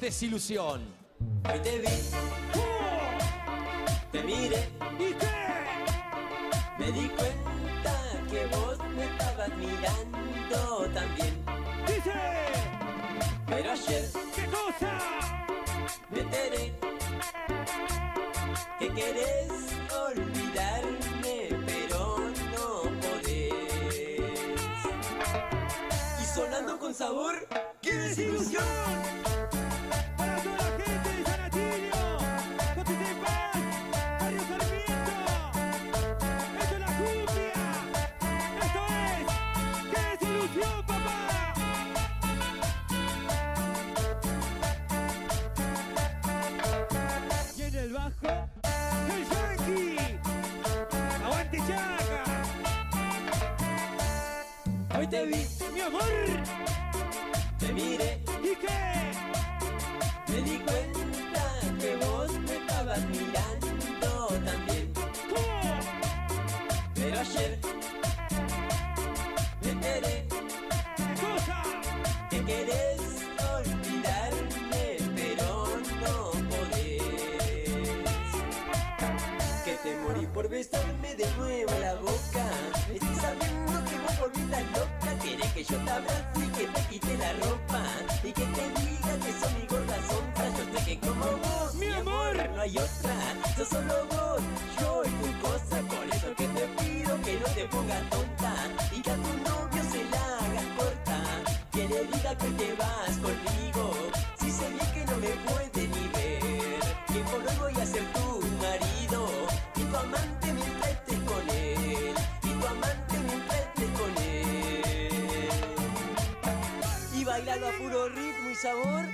desilusión. Hoy te vi, te miré ¿Y qué? me di cuenta que vos me estabas mirando también. Dice, Pero ayer ¿qué cosa? me enteré que querés olvidarme, pero no podés. Y sonando con sabor, ¡qué desilusión! Para toda la gente de San Atilio, Coticepán, Barrio Sarmiento. Esto es la cumbia. Esto es, ¡qué desilusión, papá! Y en el bajo, el Yankee. ¡Aguante Chaca! Hoy te vi, ¡Mi amor! te miré, ¿Y qué? me di cuenta que vos me estabas mirando también. ¿Cómo? Pero ayer me enteré ¿Qué cosa? que querés olvidarme, pero no podés. Que te morí por besarme de nuevo la boca. Estoy sabiendo que vos por mí estás loca. Querés que yo te abrace y que te quite la ropa y que te diga que son mi gorda sombra. Yo sé que como vos, Mi amor. no hay otra. Sos solo vos, yo y tu cosa. Por eso que te pido que no te pongas tonta y que a tu novio se la hagas corta. Que le diga que te vas conmigo, si sé bien que no me puede ni ver. Que por hoy voy a ser tu marido y tu amante mientras estés con él. Y tu amante mientras estés con él. Y bailalo a puro ritmo y sabor.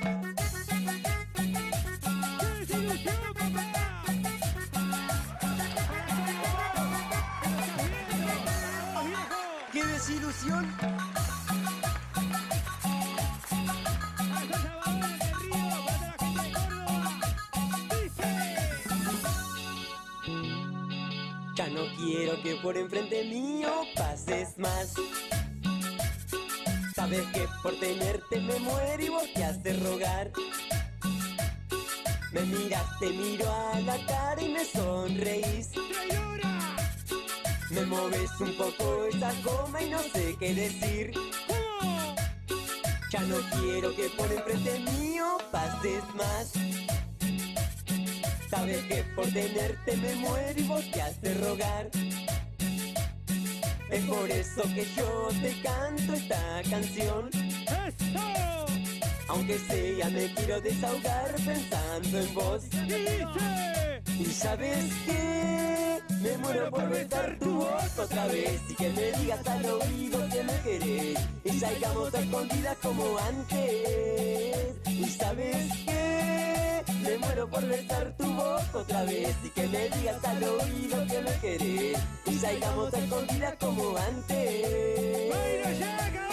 ¡Qué desilusión, papá! ¡Qué desilusión! Ya no quiero que por enfrente mío pases más. Sabes que por tenerte me muero y vos te haces rogar. Me miras, te miro a la cara y me sonreís. ¡Traidora! Me moves un poco esa coma y no sé qué decir. ¿Cómo? Ya no quiero que por enfrente mío pases más. Sabes que por tenerte me muero y vos te haces rogar. Es por eso que yo te canto esta canción. ¡Eso! Aunque sea me quiero desahogar pensando en vos. ¿Qué dice? Y sabes que me muero por besar tu boca otra vez y que me digas al oído que me querés y salgamos a escondidas como antes. Y sabes que me muero por besar tu boca otra vez y que me digas al oído que me querés y salgamos a escondidas como antes. ¡Baila, Yaga!